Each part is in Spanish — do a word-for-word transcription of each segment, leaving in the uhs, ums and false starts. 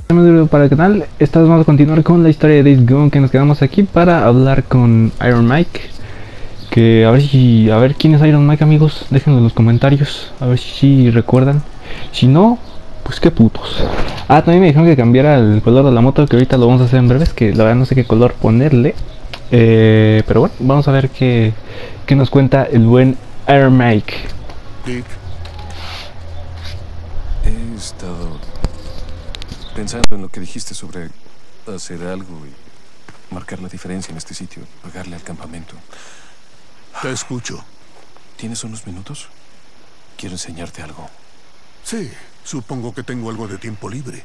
Para el canal, esta vez vamos a continuar con la historia de Days Gone, que nos quedamos aquí para hablar con Iron Mike. Que a ver si, a ver quién es Iron Mike, amigos, déjenlo en los comentarios, a ver si recuerdan. Si no, pues qué putos. Ah, también me dijeron que cambiara el color de la moto, que ahorita lo vamos a hacer en breves, que la verdad no sé qué color ponerle. Eh, pero bueno, vamos a ver qué, qué nos cuenta el buen Iron Mike. Dick, he estado pensando en lo que dijiste sobre hacer algo y marcar la diferencia en este sitio, pagarle al campamento. Te escucho. ¿Tienes unos minutos? Quiero enseñarte algo. Sí, supongo que tengo algo de tiempo libre.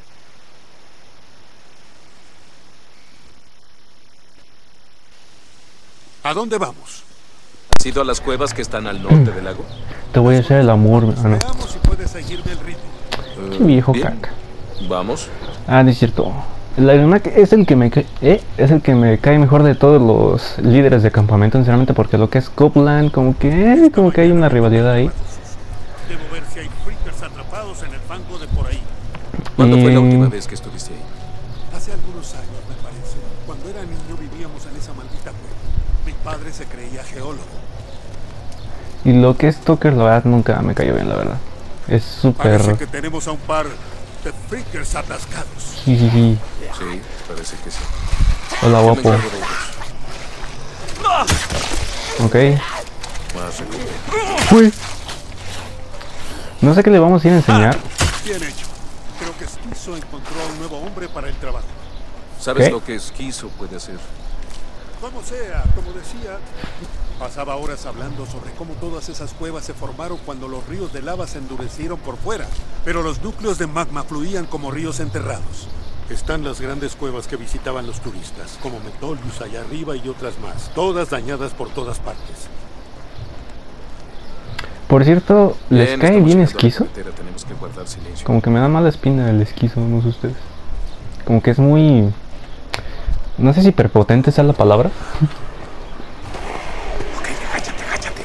¿A dónde vamos? ¿Has ido a las cuevas que están al norte del lago? Te voy a hacer el amor, mano. Veamos si puedes seguirme el ritmo. Uh, Qué viejo bien. caca. Vamos. Ah, no es cierto. El Iron Mike es el que me cae, eh, es el que me cae mejor de todos los líderes de campamento, sinceramente, porque lo que es Copeland, como que, eh, como que hay una rivalidad ahí. Debo ver si hay freakers atrapados en el fango de por ahí. ¿Cuándo fue la Eh, última vez que estuviste ahí? Hace algunos años, me parece. Cuando era niño vivíamos en esa maldita cueva. Mi padre se creía geólogo. Y lo que es Tucker, la verdad, nunca me cayó bien, la verdad. Es súper... Parece que tenemos a un par de freakers atascados. Jijiji. Sí, parece que sí. Hola, Yo me guapo. encargo de ellos. Ok. Más recompensa. Uy. No sé qué le vamos a ir a enseñar. Bien hecho. Creo que Schizo encontró a un nuevo hombre para el trabajo. ¿Sabes ¿Qué? lo que Esquizo puede hacer? Como sea, como decía, pasaba horas hablando sobre cómo todas esas cuevas se formaron cuando los ríos de lava se endurecieron por fuera, pero los núcleos de magma fluían como ríos enterrados. Están las grandes cuevas que visitaban los turistas, como Metolius allá arriba y otras más, todas dañadas por todas partes. Por cierto, ¿les Bien, cae estamos bien llegando a la Esquizo? carretera, tenemos que guardar silencio. Como que me da mala espina el Esquizo, no sé ustedes. Como que es muy... No sé si hiperpotente sea la palabra. Ok, agáchate, agáchate.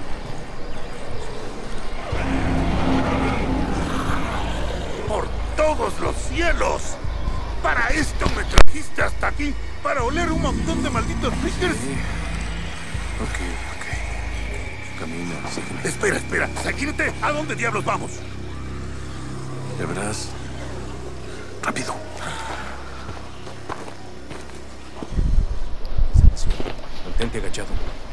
¡Por todos los cielos! ¿Para esto me trajiste hasta aquí? ¿Para oler un montón de malditos freakers? Sí. Ok, ok. Camina, sígueme. Espera, espera, ¿seguirte? ¿A dónde diablos vamos? Ya verás. Rápido. Mantente agachado.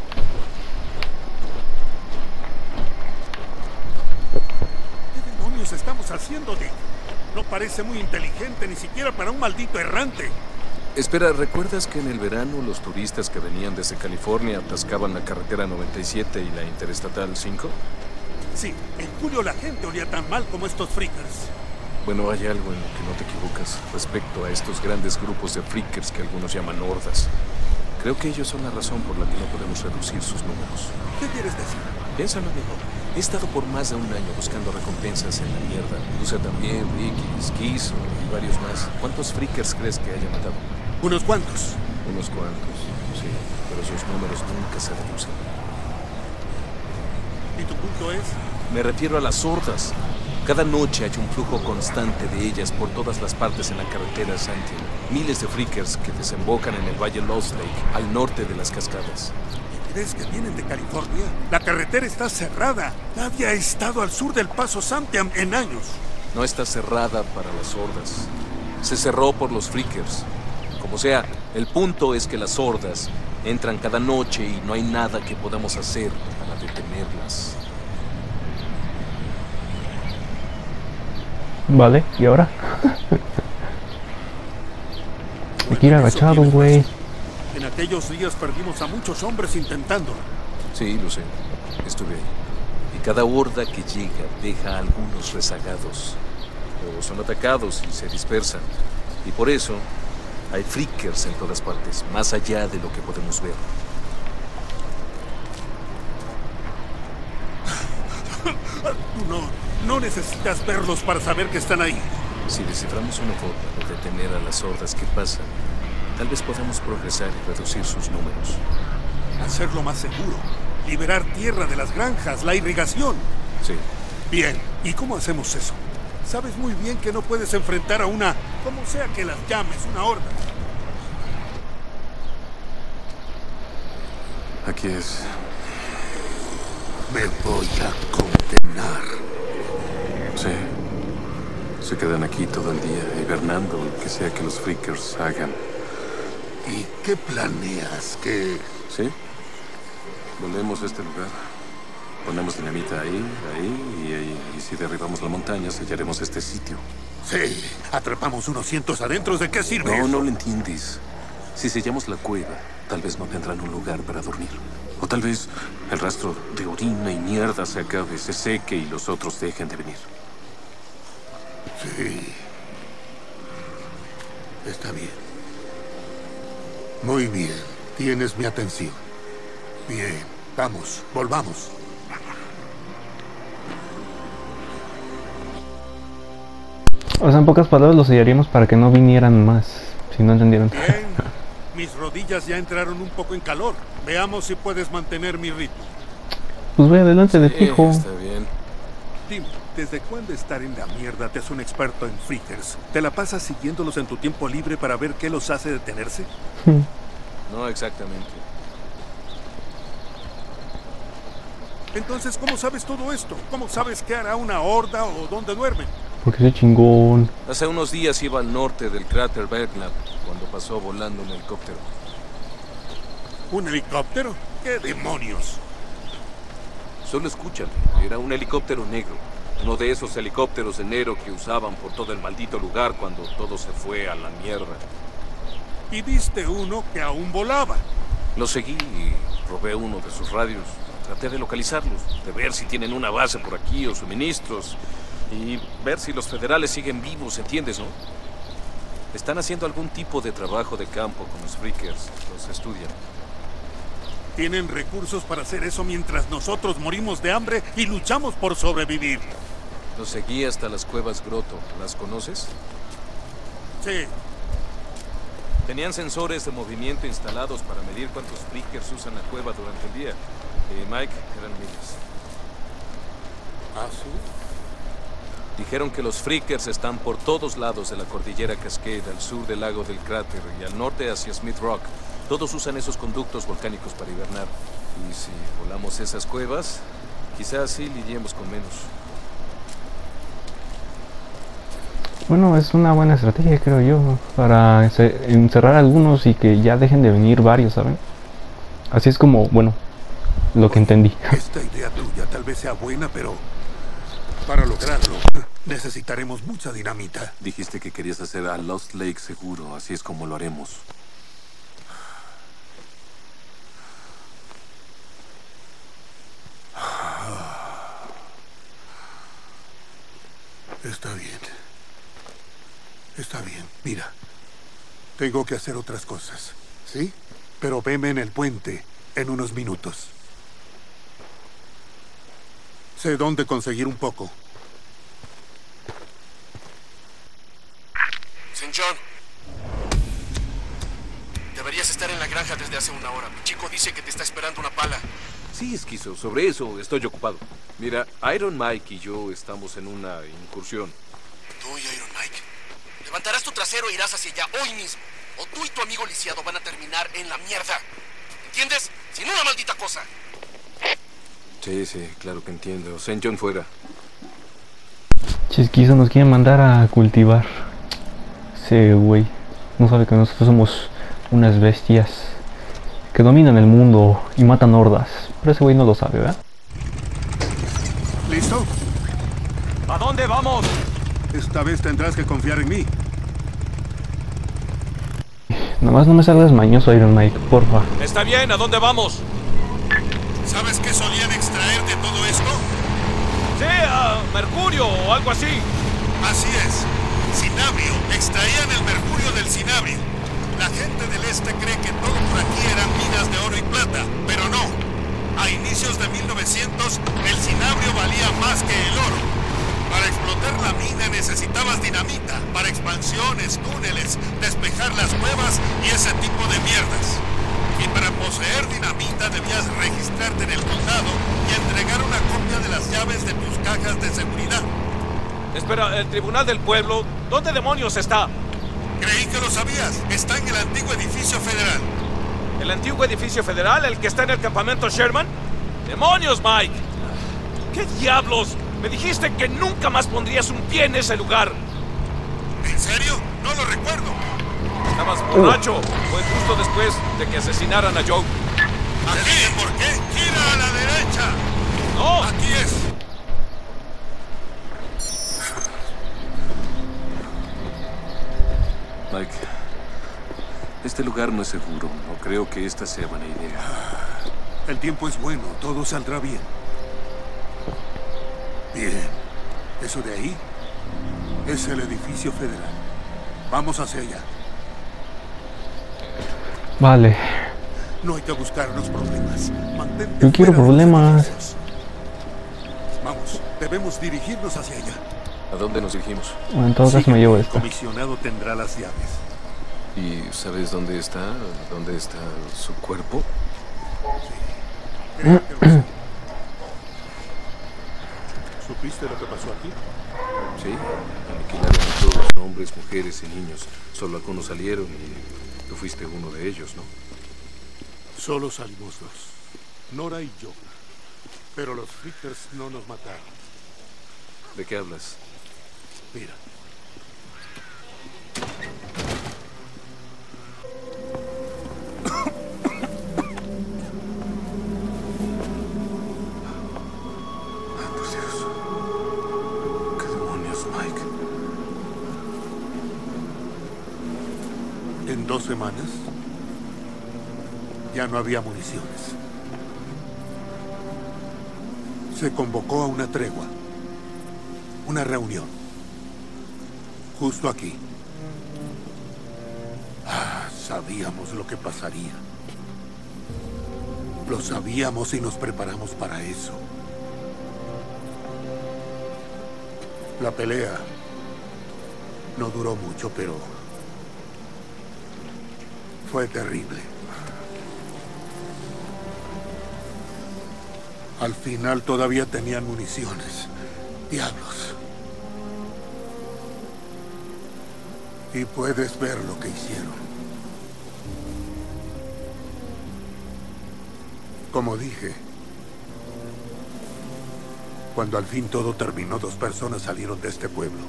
¿Qué demonios estamos haciendo, Dick? No parece muy inteligente, ni siquiera para un maldito errante. Espera, ¿recuerdas que en el verano los turistas que venían desde California atascaban la carretera noventa y siete y la interestatal cinco? Sí, en julio la gente olía tan mal como estos freakers. Bueno, hay algo en lo que no te equivocas respecto a estos grandes grupos de freakers que algunos llaman hordas. Creo que ellos son la razón por la que no podemos reducir sus números. ¿Qué quieres decir? Piénsalo, amigo. He estado por más de un año buscando recompensas en la mierda. Usa también, Ricky, Esquizo y varios más. ¿Cuántos freakers crees que haya matado? Unos cuantos. Unos cuantos, sí, pero sus números nunca se reducen. ¿Y tu punto es? Me refiero a las hordas. Cada noche hay un flujo constante de ellas por todas las partes en la carretera Santiago. Miles de freakers que desembocan en el valle Lost Lake, al norte de las cascadas. ¿Crees que vienen de California? La carretera está cerrada. Nadie ha estado al sur del Paso Santiam en años. No está cerrada para las hordas. Se cerró por los freakers. Como sea, el punto es que las hordas entran cada noche y no hay nada que podamos hacer para detenerlas. Vale, ¿y ahora? Hay que ir agachado, güey. En aquellos días perdimos a muchos hombres intentándolo. Sí, lo sé. Estuve ahí. Y cada horda que llega deja a algunos rezagados. O son atacados y se dispersan. Y por eso hay freakers en todas partes, más allá de lo que podemos ver. Tú no, no necesitas verlos para saber que están ahí. Si desciframos una forma de detener a las hordas que pasan, tal vez podamos progresar y reducir sus números. Hacerlo más seguro. Liberar tierra de las granjas, la irrigación. Sí. Bien, ¿y cómo hacemos eso? Sabes muy bien que no puedes enfrentar a una, como sea que las llames, una horda. Aquí es. Me voy a condenar. Sí. Se quedan aquí todo el día, hibernando, lo que sea que los Freakers hagan. ¿Y qué planeas? ¿Que ¿Sí? Volvemos a este lugar. Ponemos dinamita ahí, ahí y ahí. Y si derribamos la montaña, sellaremos este sitio. Sí, atrapamos unos cientos adentro. ¿De qué sirve No, eso? no lo entiendes. Si sellamos la cueva, tal vez no tendrán un lugar para dormir. O tal vez el rastro de orina y mierda se acabe, se seque y los otros dejen de venir. Sí. Está bien. Muy bien. Tienes mi atención. Bien. Vamos, volvamos. O sea, en pocas palabras los sellaríamos para que no vinieran más, si no entendieron. Bien. Mis rodillas ya entraron un poco en calor. Veamos si puedes mantener mi ritmo. Pues voy adelante de Sí, fijo. está bien. Dime, ¿desde cuándo estar en la mierda te hace un experto en freakers? ¿Te la pasas siguiéndolos en tu tiempo libre para ver qué los hace detenerse? No exactamente. Entonces, ¿cómo sabes todo esto? ¿Cómo sabes qué hará una horda o dónde duermen? Porque soy chingón. Hace unos días iba al norte del cráter Belknap cuando pasó volando un helicóptero. ¿Un helicóptero? ¿Qué demonios? Solo escúchame, era un helicóptero negro. Uno de esos helicópteros de enero que usaban por todo el maldito lugar cuando todo se fue a la mierda. Y viste uno que aún volaba. Lo seguí y robé uno de sus radios. Traté de localizarlos, de ver si tienen una base por aquí o suministros. Y ver si los federales siguen vivos, ¿entiendes, no? Están haciendo algún tipo de trabajo de campo con los Freakers. Los estudian. Tienen recursos para hacer eso mientras nosotros morimos de hambre y luchamos por sobrevivir. Los seguí hasta las cuevas Grotto. ¿Las conoces? Sí. Tenían sensores de movimiento instalados para medir cuántos Freakers usan la cueva durante el día. Y Mike, eran miles. ¿Ah, sí? Dijeron que los Freakers están por todos lados de la cordillera Cascade, al sur del lago del cráter y al norte hacia Smith Rock. Todos usan esos conductos volcánicos para hibernar. Y si volamos esas cuevas, quizás sí lidiemos con menos. Bueno, es una buena estrategia, creo yo, para encerrar a algunos y que ya dejen de venir varios, ¿saben? Así es como, bueno, lo que entendí. Esta idea tuya tal vez sea buena, pero para lograrlo necesitaremos mucha dinamita. Dijiste que querías hacer a Lost Lake seguro, así es como lo haremos. Está bien. Está bien. Mira, tengo que hacer otras cosas, ¿sí? Pero veme en el puente en unos minutos. Sé dónde conseguir un poco. Saint John. Deberías estar en la granja desde hace una hora. Mi chico dice que te está esperando una pala. Sí, Esquizo, sobre eso estoy ocupado. Mira, Iron Mike y yo estamos en una incursión. Tú y Iron Mike. Levantarás tu trasero e irás hacia allá hoy mismo. O tú y tu amigo lisiado van a terminar en la mierda. ¿Entiendes? Sin una maldita cosa. Sí, sí, claro que entiendo. Saint John fuera. Chisquizo nos quiere mandar a cultivar. Ese güey no sabe que nosotros somos unas bestias que dominan el mundo y matan hordas. Pero ese güey no lo sabe, ¿verdad? ¿Listo? ¿A dónde vamos? Esta vez tendrás que confiar en mí. Nomás no me salgas mañoso, Iron Mike, porfa. Está bien, ¿a dónde vamos? ¿Sabes qué solían extraer de todo esto? Sí, a mercurio o algo así. Así es. Cinabrio. Extraían el mercurio del cinabrio. La gente del este cree que todo por aquí eran minas de oro y plata, pero no. A inicios de mil novecientos, el cinabrio valía más que el oro. Para explotar la mina necesitabas dinamita, para expansiones, túneles, despejar las cuevas y ese tipo de mierdas. Y para poseer dinamita debías registrarte en el condado y entregar una copia de las llaves de tus cajas de seguridad. Está espera, ¿el tribunal del pueblo? ¿Dónde demonios está? Creí que lo sabías. Está en el antiguo edificio federal. ¿El antiguo edificio federal? ¿El que está en el campamento Sherman? ¡Demonios, Mike! ¿Qué diablos? Me dijiste que nunca más pondrías un pie en ese lugar. ¿En serio? No lo recuerdo. Estabas borracho. Fue justo después de que asesinaran a Joe. ¿Aquí? ¿Por qué? ¡Gira a la derecha! ¡No! Aquí es. Mike, este lugar no es seguro. No creo que esta sea buena idea. El tiempo es bueno, todo saldrá bien. Bien. Eso de ahí es el edificio federal. Vamos hacia allá. Vale. No hay que buscarnos problemas. Mantente Yo quiero fuera de los problemas. edificios. Vamos, debemos dirigirnos hacia allá. ¿A dónde nos dirigimos? Bueno, en todo caso Sígueme, me llevo el esta. comisionado tendrá las llaves. ¿Y sabes dónde está? ¿Dónde está su cuerpo? Creo que lo sé. ¿Supiste lo que pasó aquí? Sí, aniquilaron a todos, hombres, mujeres y niños. Solo algunos salieron y tú fuiste uno de ellos, ¿no? Solo salimos dos, Nora y yo. Pero los Frickers no nos mataron. ¿De qué hablas? Mira. Ay, por Dios. ¿Qué demonios, Mike? En dos semanas ya no había municiones. Se convocó a una tregua, una reunión, justo aquí. Ah, sabíamos lo que pasaría. Lo sabíamos y nos preparamos para eso. La pelea no duró mucho, pero fue terrible. Al final todavía tenían municiones. Diablos. Y puedes ver lo que hicieron. Como dije, cuando al fin todo terminó, dos personas salieron de este pueblo.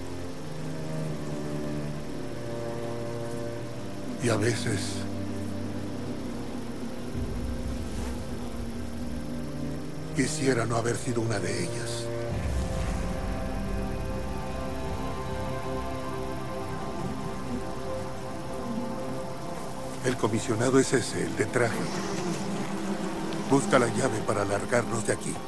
Y a veces quisiera no haber sido una de ellas. El comisionado es ese, el de traje. Busca la llave para largarnos de aquí.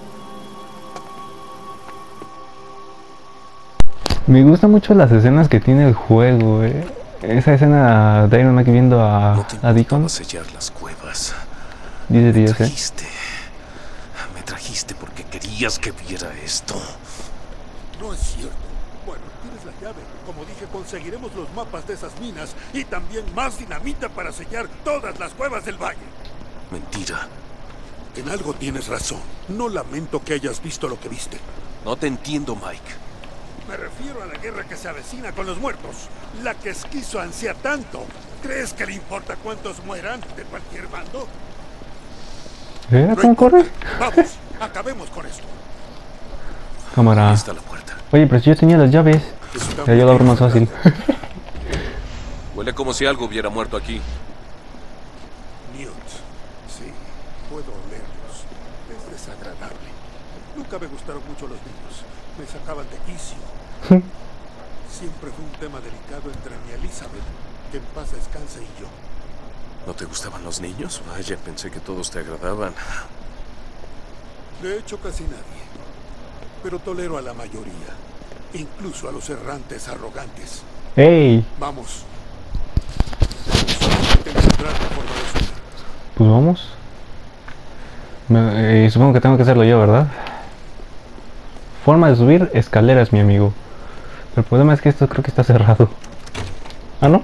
Me gustan mucho las escenas que tiene el juego, eh. Esa escena de Iron Mike viendo a, No te a Deacon. importaba sellar las cuevas. diez de Me diez, eh. trajiste. Me trajiste porque querías que viera esto. No es cierto. Bueno, tienes la llave. Como dije, conseguiremos los mapas de esas minas y también más dinamita para sellar todas las cuevas del valle. Mentira. En algo tienes razón. No lamento que hayas visto lo que viste. No te entiendo, Mike. Me refiero a la guerra que se avecina con los muertos. La que Esquizo ansía tanto. ¿Crees que le importa cuántos mueran de cualquier bando? ¿Eh? No ¿Cómo importa. corre? Vamos, acabemos con esto. Cámara. Ahí está la puerta. Oye, pero si yo tenía las llaves. Está Ya yo lo abro más fácil. Huele como si algo hubiera muerto aquí. Newt. Sí, puedo olerlos. Es desagradable. Nunca me gustaron mucho los niños. Me sacaban de quicio. Siempre fue un tema delicado entre mi Elizabeth, que en paz descanse, y yo. ¿No te gustaban los niños? Vaya, pensé que todos te agradaban. De hecho, casi nadie. Pero tolero a la mayoría. Incluso a los errantes arrogantes. ¡Ey! Vamos. Hay que encontrar la forma de subir. Pues vamos. Me- eh, supongo que tengo que hacerlo yo, ¿verdad? Forma de subir escaleras, mi amigo. El problema es que esto creo que está cerrado. ¿Ah, no?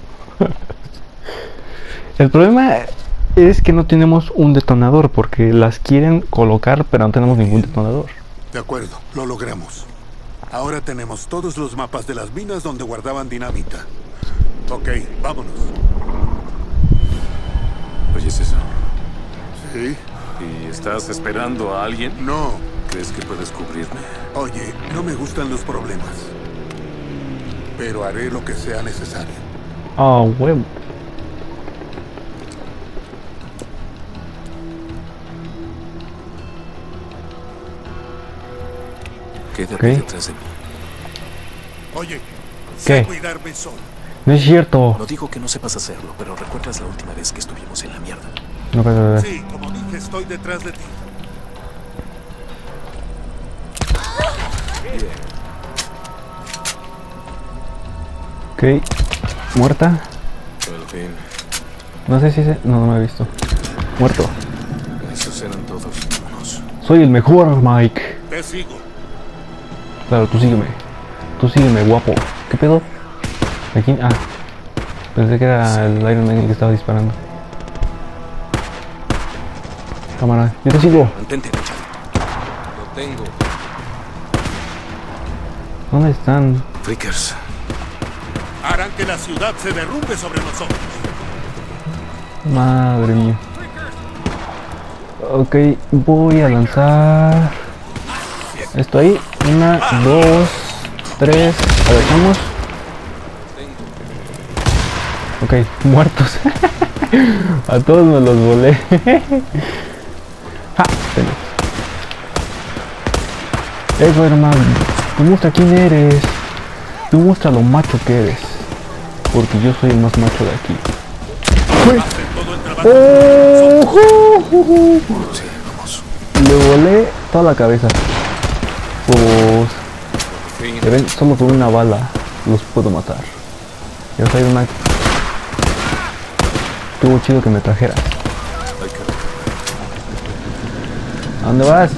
El problema es que no tenemos un detonador, porque las quieren colocar, pero no tenemos ningún detonador. De acuerdo, lo logramos. Ahora tenemos todos los mapas de las minas donde guardaban dinamita. Ok, vámonos. ¿Oyes eso? ¿Sí? ¿Y estás esperando a alguien? No. ¿Crees que puedes cubrirme? Oye, no me gustan los problemas. Pero haré lo que sea necesario. Oh, huevo. Quédate Ok. detrás de mí. Oye, ¿Qué? sé cuidarme solo. No es cierto. No digo que no sepas hacerlo, pero ¿recuerdas la última vez que estuvimos en la mierda? No puedo ver. Sí, como dije, estoy detrás de ti. Ok. Muerta. Al fin, No sé si se... No, no me he visto. Muerto. esos eran todos. Vámonos. Soy el mejor, Mike. Te sigo. Claro, tú sígueme. Tú sígueme, guapo. ¿Qué pedo? Aquí... Ah. Pensé que era el Iron Man el que estaba disparando. Cámara, yo te sigo. Mantente agachado. Lo tengo. ¿Dónde están? Freakers. Harán que la ciudad se derrumbe sobre nosotros. Madre mía. Ok, voy a lanzar esto ahí. Una, dos, tres. Agachamos. Ok, muertos. A todos me los volé. Ja, tenés. Eso, hermano. Demuestra quién eres. Demuestra lo macho que eres. Porque yo soy el más macho de aquí. ¡Uy! Hacen todo el trabajo. ¡Oh! ¡Uh! ¡Uh! ¡Uh! Sí, vamos. Le volé toda la cabeza. Pues... Por fin. Ya ven, solo con una bala los puedo matar. Ya soy una... Estuvo chido que me trajeras. Hay que- ¿A dónde vas?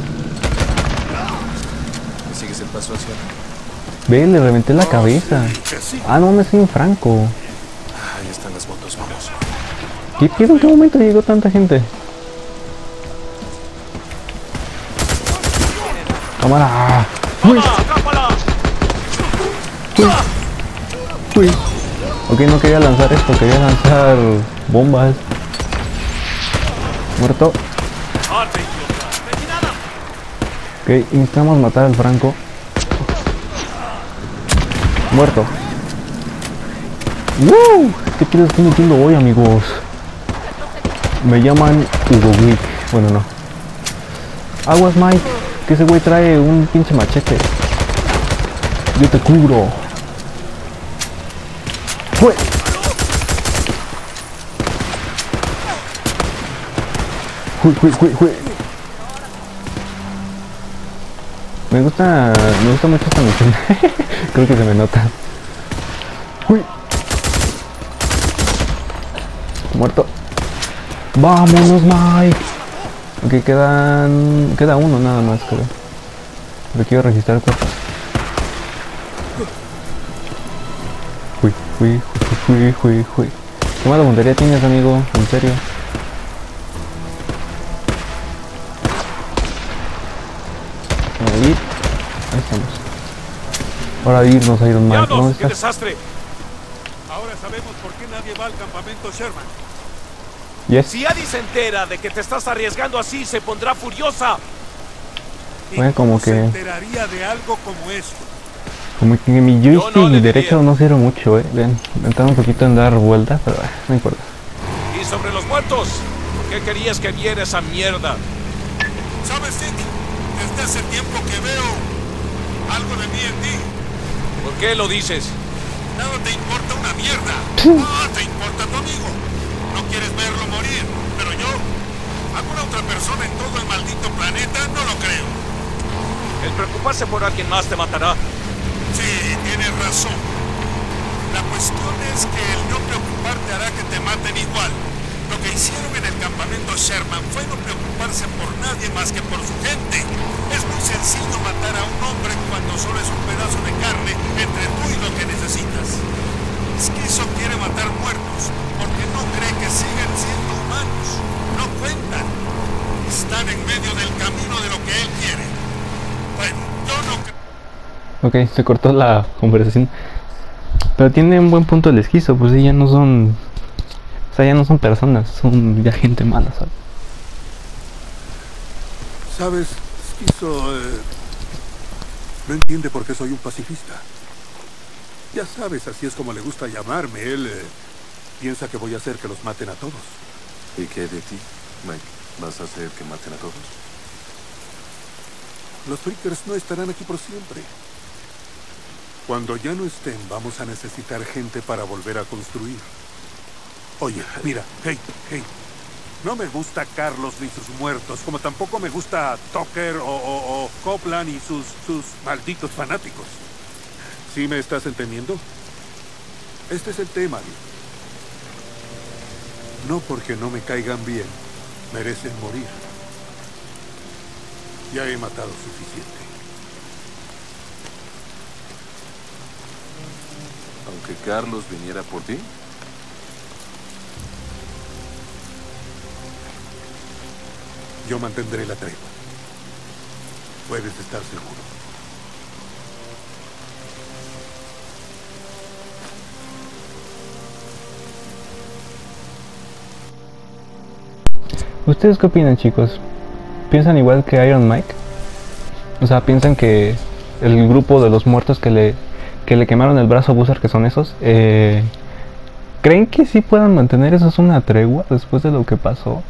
¿Me sigues el paso hacia? Ve, le reventé la cabeza. Te sigo. Ah, no, me estoy en Franco. Ahí están las motos, vamos. ¿Qué pedo? ¿En qué momento llegó tanta gente? Cámara. Uy, ¡Cápala! uy. Ok, no quería lanzar esto, quería lanzar bombas. Muerto. ¡Arte, idiota! ¡Retirada! Ok, necesitamos matar al Franco. Muerto. ¡Woo! ¿Qué pedo estoy metiendo hoy, amigos? Me llaman Hugo Glick. Bueno, no. Aguas, Mike. Que ese güey trae un pinche machete. Yo te cubro. ¡Fue! ¡Fue, fue, fue, fue! Me gusta, me gusta mucho esta misión. Creo que se me nota. ¡Uy! Muerto. ¡Vámonos, Mike! Ok, quedan... Queda uno nada más, creo. Pero quiero registrar cuatro. Fui, fui, fui, fui, fui. ¿Qué mala puntería tienes, amigo? En serio. Ahí. Ahí estamos. Hora de irnos, Iron Man. ¿Dónde ¡Diablos! ¡Qué estás? desastre! Ahora sabemos por qué nadie va al campamento Sherman. Yes. Si Addie se entera de que te estás arriesgando así, se pondrá furiosa. ¿Y Bueno, como cómo se que- enteraría de algo como esto? Como que mi joystick Yo no le derecho diría. no sirve mucho, eh. Ven, intentar un poquito en dar vueltas, pero eh, no importa. Y sobre los muertos, ¿por qué querías que viera esa mierda? ¿Sabes, Dick? Desde hace tiempo que veo algo de mí en ti. ¿Por qué lo dices? Nada te importa una mierda. Nada te importa tu amigo. No quieres verlo morir, pero yo, alguna otra persona en todo el maldito planeta, no lo creo. El preocuparse por alguien más te matará. Sí, tienes razón. La cuestión es que el no preocuparte hará que te maten igual. Lo que hicieron en el campamento Sherman fue no preocuparse por nadie más que por su gente. Es muy sencillo matar a un hombre cuando solo es un pedazo de carne entre tú y lo que necesitas. Schizo quiere matar muertos porque no cree que siguen siendo humanos. No cuentan. Están en medio del camino de lo que él quiere. Bueno, yo no creo. Ok, se cortó la conversación. Pero tiene un buen punto el esquizo, pues sí, ya no son... O sea, ya no son personas, son ya gente mala, ¿sabes? ¿Sabes? Esquizo eh, no entiende por qué soy un pacifista. Ya sabes, así es como le gusta llamarme. Él eh, piensa que voy a hacer que los maten a todos. ¿Y qué de ti, Mike? ¿Vas a hacer que maten a todos? Los Freakers no estarán aquí por siempre. Cuando ya no estén, vamos a necesitar gente para volver a construir. Oye, mira, hey, hey. No me gusta Carlos ni sus muertos, como tampoco me gusta Tucker o, o, o Copeland y sus, sus malditos fanáticos. ¿Sí me estás entendiendo? Este es el tema, Dick. No porque no me caigan bien, merecen morir. Ya he matado suficiente. Aunque Carlos viniera por ti. Yo mantendré la tregua. Puedes estar seguro. ¿Ustedes qué opinan, chicos? ¿Piensan igual que Iron Mike? O sea, ¿piensan que el grupo de los muertos que le, que le quemaron el brazo a Buzzard, que son esos, eh, ¿creen que sí puedan mantener eso una tregua después de lo que pasó?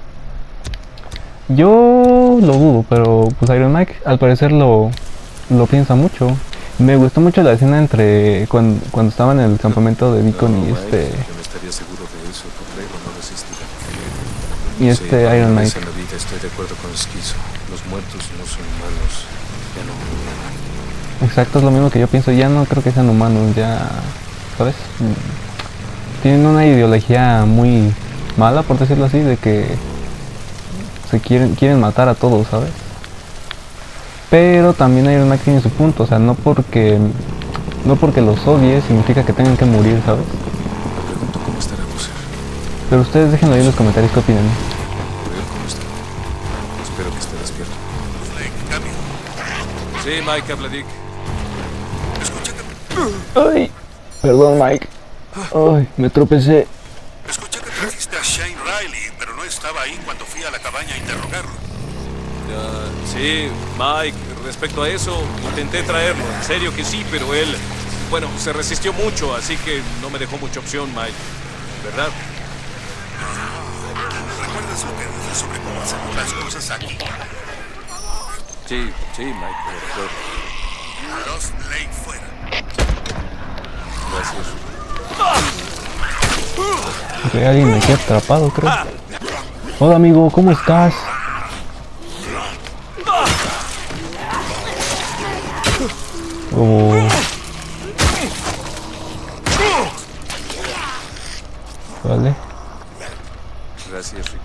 Yo lo dudo, pero pues Iron Mike al parecer lo, lo piensa mucho. Me gustó mucho la escena entre cuando, cuando estaban en el campamento de Deacon No, y Mike, este yo no estaría seguro de eso, tu tregua no resistirá. y este Sí, Iron una vez Mike. en la vida estoy de acuerdo con Esquizo. Los muertos no son humanos. Ya no. Exacto, es lo mismo que yo pienso. Ya no creo que sean humanos, ya, ¿sabes? Mm. Tienen una ideología muy mala, por decirlo así, de que se quieren quieren matar a todos, ¿sabes? Pero también Iron Mike tiene su punto, o sea, no porque no porque los odie significa que tengan que morir, ¿sabes? Me pregunto cómo estará Buzzer. Pero ustedes déjenlo ahí en los comentarios qué opinan. A ver cómo está. Espero que esté despierto. Sí, Mike, habla Dick. Ay, perdón, Mike. Ay, me tropecé. Escuché que trajiste a Shane Riley, pero no estaba ahí cuando fui a la cabaña a interrogarlo. Uh, sí, Mike, respecto a eso, intenté traerlo. En serio que sí, pero él, bueno, se resistió mucho, así que no me dejó mucha opción, Mike. ¿Verdad? ¿Recuerdas lo que dije sobre cómo hacemos las cosas aquí? Sí, sí, Mike, lo recuerdo. Los Blake fuera. Gracias. Hay alguien aquí atrapado, creo. Hola, amigo, ¿cómo estás? Oh. Vale. Gracias, Ricky.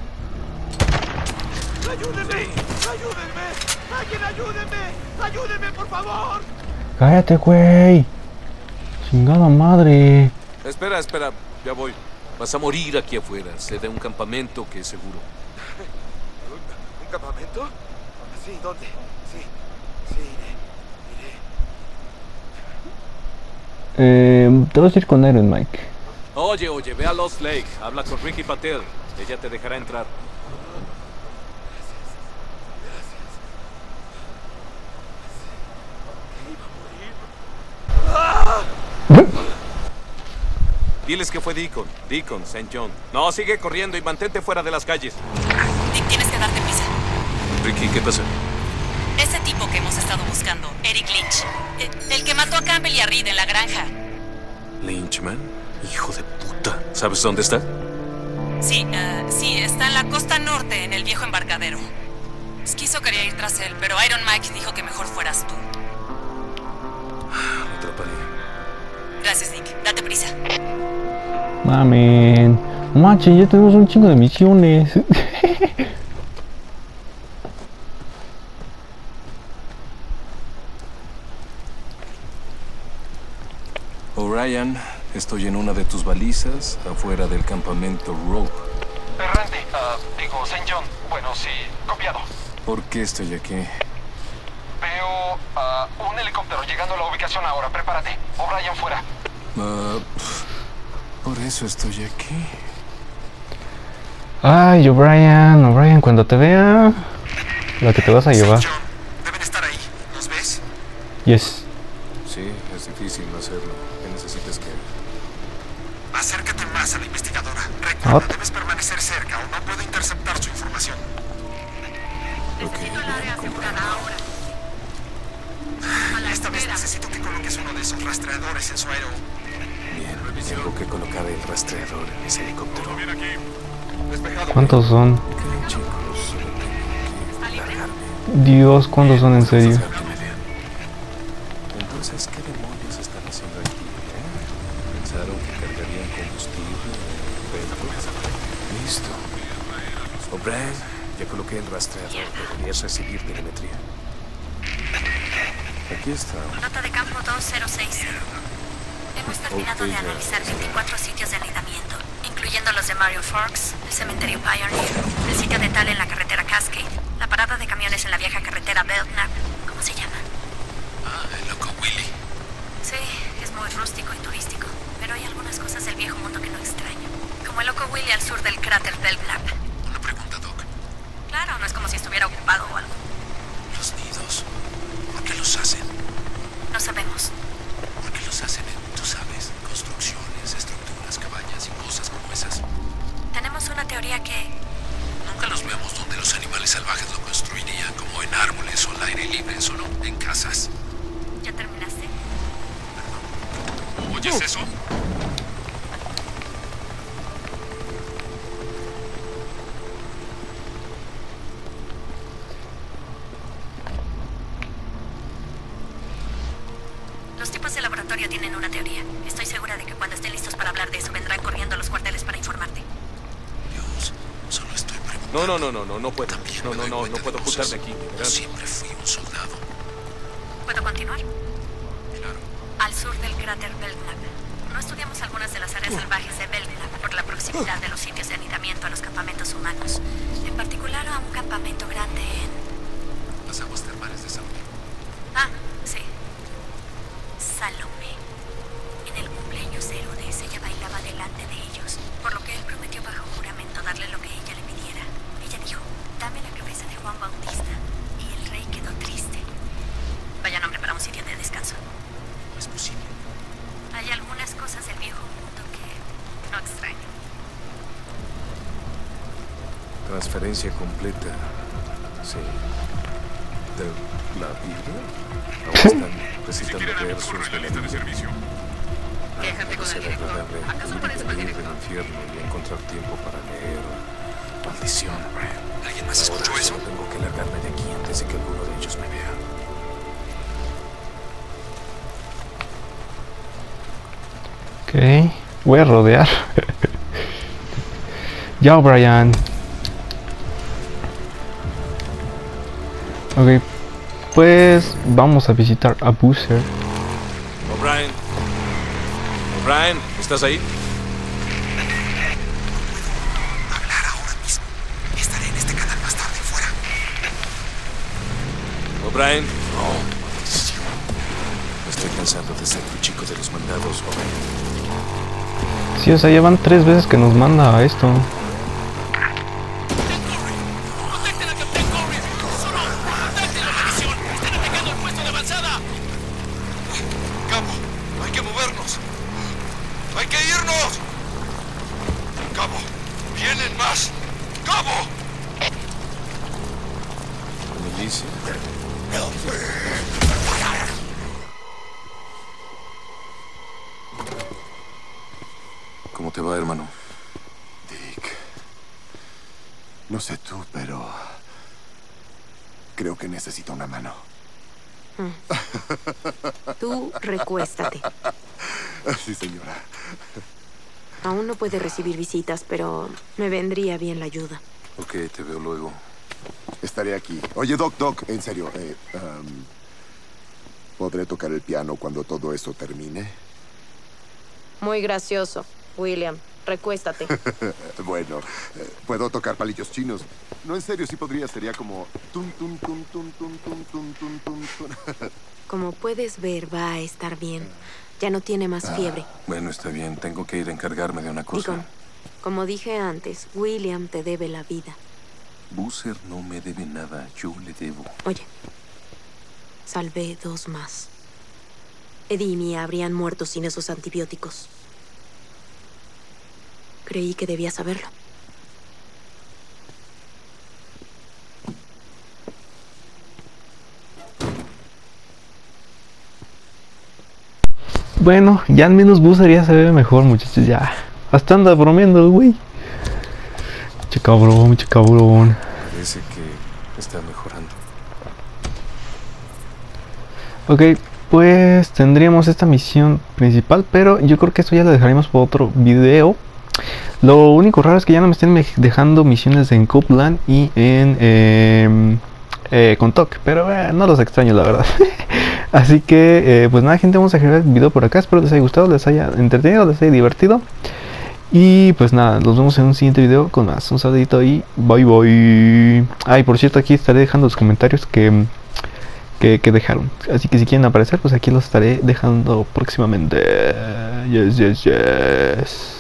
¡Ayúdenme! ¡Ayúdenme! ¡Alguien ayúdenme! ¡Ayúdenme, por favor! Cállate, güey. Chingada madre. Espera, espera, ya voy. Vas a morir aquí afuera. Sé de un campamento que es seguro. ¿Un campamento? Sí, ¿dónde? Sí, sí, iré, iré. Eh, te vas a ir con Iron Mike. Oye, oye, ve a Lost Lake. Habla con Ricky Patel. Ella te dejará entrar. Diles que fue Deacon. Deacon, Saint John. No, sigue corriendo y mantente fuera de las calles. Dick, tienes que darte prisa. Ricky, ¿qué pasa? Ese tipo que hemos estado buscando, Eric Lynch. eh, El que mató a Campbell y a Reed en la granja. Lynchman, hijo de puta. ¿Sabes dónde está? Sí, eh, sí, está en la costa norte, en el viejo embarcadero. Esquizo quería ir tras él, pero Iron Mike dijo que mejor fueras tú. Lo atraparé. Gracias, Dick. Date prisa. Mamen. Machi, ya tenemos un chingo de misiones. O'Ryan, estoy en una de tus balizas, afuera del campamento Rope. Randy, uh, digo, Saint John. Bueno, sí, copiado. ¿Por qué estoy aquí? Veo uh, un helicóptero llegando llegando a la ubicación ahora. Prepárate. O'Brien fuera. Uh, por eso estoy aquí. Ay, O'Brien, O'Brien, cuando te vea, la que te vas a llevar. John, deben estar ahí. ¿Nos ves? Yes. Sí, es difícil no hacerlo. ¿Qué necesitas que...? Acércate más a la investigadora. Recuerda, What? debes permanecer cerca o no puedo interceptar su información. Ok, comprendo. Esta vez necesito que coloques uno de esos rastreadores en su aero. Bien, tengo que colocar el rastreador en ese helicóptero. ¿Cuántos son? Ok, chicos, solo tengo que largarme. Dios, ¿cuántos son en serio? Dejar que me vean. Entonces, ¿qué demonios están haciendo aquí? eh? ¿Pensaron que cargarían combustible? ¿Peltos? Listo. O'Brien, ya coloqué el rastreador. Deberías recibir telemetría. Aquí está. Nota de campo dos cero seis cero. Hemos terminado de analizar veinticuatro sitios de anidamiento, incluyendo los de Mario Forks, el cementerio Pioneer, el sitio de Tal en la carretera Cascade, la parada de camiones en la vieja carretera Belknap. ¿Cómo se llama? Ah, el loco Willy. Sí, es muy rústico y turístico, pero hay algunas cosas del viejo mundo que no extraño. Como el loco Willy al sur del cráter Belknap. Una pregunta, Doc. Claro, no es como si estuviera ocupado o algo. Los nidos. ¿Por qué los hacen? No sabemos. ¿Por qué los hacen en, tú sabes, construcciones, estructuras, cabañas y cosas como esas? Tenemos una teoría que... Nunca los vemos donde los animales salvajes lo construirían, como en árboles o al aire libre, solo en casas. ¿Ya terminaste? ¿Oyes eso? Los tipos de laboratorio tienen una teoría. Estoy segura de que cuando estén listos para hablar de eso vendrán corriendo a los cuarteles para informarte. Dios, solo estoy preguntando. No, no, no, no, no, no puedo. También No, me no, doy no, cuenta no puedo de cosas. ocultarme aquí. Yo ¿verdad? siempre fui un soldado. ¿Puedo continuar? Claro. Al sur del cráter Belknap. No estudiamos algunas de las áreas salvajes de Belknap por la proximidad de los sitios de anidamiento a los campamentos humanos. En particular a un campamento grande en... Las aguas termales de Salomé. Ah, sí. Salomé. En el cumpleaños de Herodes ella bailaba delante de ellos, por lo que él prometió bajo juramento darle lo que ella le pidiera. Ella dijo, dame la cabeza de Juan Bautista. Y el rey quedó triste. Vaya nombre para un sitio de descanso. No es posible. Hay algunas cosas del viejo mundo que no extraño. Transferencia completa. Sí. ¿De la Biblia? Ahora están recitando versos de la Biblia. Quéjate con el Será director. agradable ¿Acaso por eso ir el del director? infierno y encontrar tiempo para leer. Maldición, Brian. ¿Alguien más escuchó Ahora eso? solo tengo que largarme de aquí antes de que alguno de ellos me vea. Ok, voy a rodear. Ya, O'Brien. Ok, pues vamos a visitar a Boozer. O'Brien. O'Brien, ¿estás ahí? Hablar ahora mismo. Estaré en este canal más tarde, fuera. O'Brien. Oh, maldición. Estoy cansado de ser tu chico de los mandados, O'Brien. Sí, o sea, ya van tres veces que nos manda a esto. ¡Contacten al Capitán Corrin! ¡Solo! ¡Contacten la revisión! ¡Están atacando el puesto de avanzada! Cabo, hay que movernos. ¡Hay que irnos! Cabo, vienen más. ¡Cabo! Milicia. ¿Cómo te va, hermano? Dick. No sé tú, pero... creo que necesito una mano. Tú recuéstate. Sí, señora. Aún no puede recibir visitas, pero me vendría bien la ayuda. Ok, te veo luego. Estaré aquí. Oye, Doc, Doc, en serio. Eh, um, ¿podré tocar el piano cuando todo esto termine? Muy gracioso, William. Recuéstate. Bueno, eh, puedo tocar palillos chinos. No, en serio, sí podría. Sería como... Tun, tun, tun, tun, tun, tun, tun, tun, tun, tun. Como puedes ver, va a estar bien. Ya no tiene más fiebre. Bueno, está bien. Tengo que ir a encargarme de una cosa. Deacon, como dije antes, William te debe la vida. Boozer no me debe nada. Yo le debo. Oye, salvé dos más. Eddie y Mia habrían muerto sin esos antibióticos. Creí que debía saberlo. Bueno, ya al menos Boozer ya se ve mejor, muchachos, ya. Hasta anda bromeando, güey. Che cabrón, che cabrón. Parece que está mejorando. Ok, pues tendríamos esta misión principal, pero yo creo que esto ya lo dejaremos por otro video. Lo único raro es que ya no me estén dejando misiones en Copeland y en eh, eh, con Tok, pero eh, no los extraño, la verdad. Así que, eh, pues nada, gente, vamos a dejar el video por acá. Espero les haya gustado, les haya entretenido, les haya divertido. Y pues nada, nos vemos en un siguiente video con más. Un saludito y bye bye. Ay, ah, por cierto, aquí estaré dejando los comentarios que, que, que dejaron. Así que si quieren aparecer, pues aquí los estaré dejando próximamente. Yes, yes, yes.